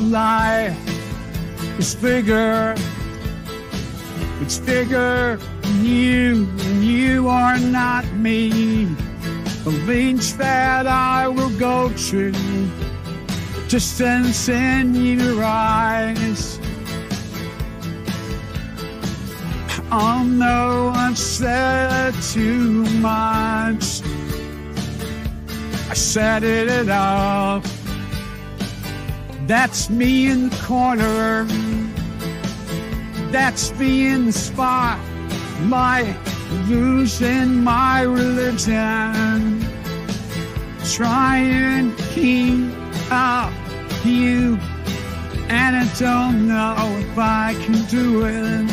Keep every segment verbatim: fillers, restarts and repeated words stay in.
life is bigger. It's bigger than you, and you are not me. The lengths that I will go to, distance in your eyes. Oh no, I've said too much. I set it up. That's me in the corner. That's me in the spotlight, losing my religion, trying to keep up you, and I don't know if I can do it.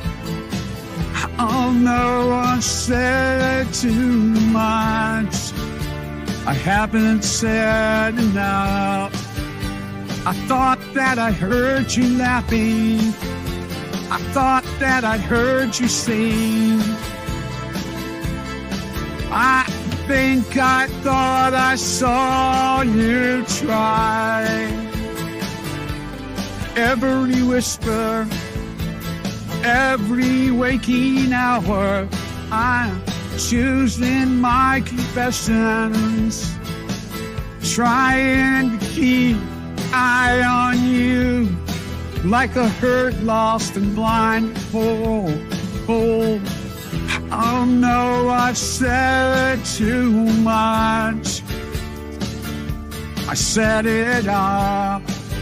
Oh no, I've said too much. I haven't said enough. I thought that I heard you laughing. I thought that I heard you sing. I think I thought I saw you try. Every whisper, every waking hour, I'm choosing my confessions, trying to keep eye on you, like a hurt, lost and blind fool. Oh no, I've said too much. I set it up.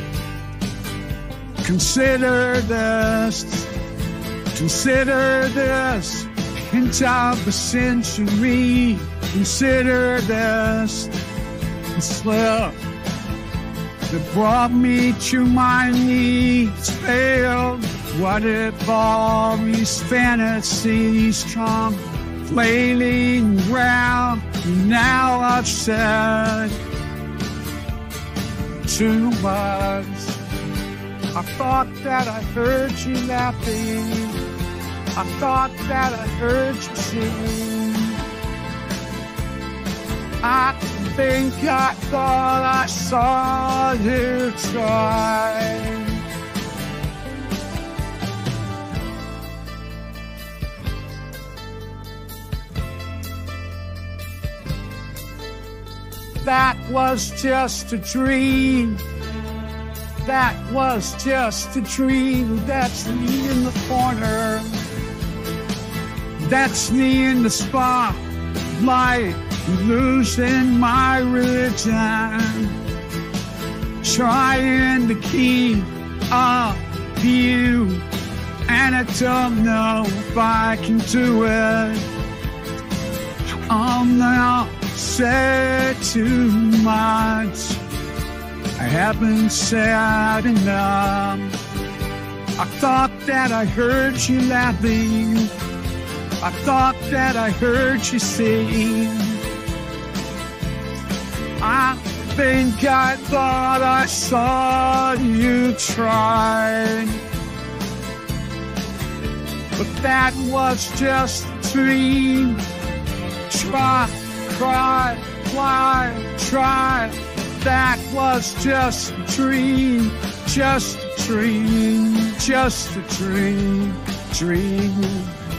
Consider this, consider this, hint of the century. Consider this, the slip that brought me to my knees failed. What if all these fantasies come flailing round? Now I've said too much. I thought that I heard you laughing. I thought that I heard you sing. I think I thought I saw you try. That was just a dream. That was just a dream. That's me in the corner. That's me in the spotlight, losing my religion, trying to keep up you, and I don't know if I can do it. Oh no, said too much. I haven't said enough. I thought that I heard you laughing. I thought that I heard you sing. I think I thought I saw you try. But that was just a dream. Try, cry, fly, try. That was just a dream, just a dream, just a dream, dream.